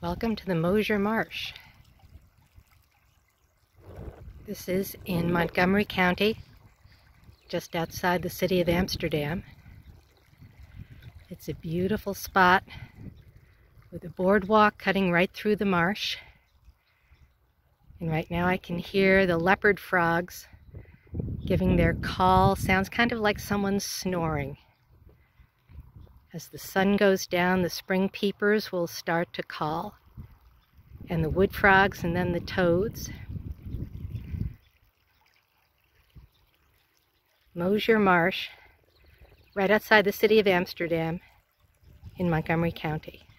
Welcome to the Mosher Marsh. This is in Montgomery County, just outside the city of Amsterdam. It's a beautiful spot with a boardwalk cutting right through the marsh. And right now I can hear the leopard frogs giving their call. Sounds kind of like someone snoring. As the sun goes down, the spring peepers will start to call, and the wood frogs, and then the toads. Mosher Marsh, right outside the city of Amsterdam in Montgomery County.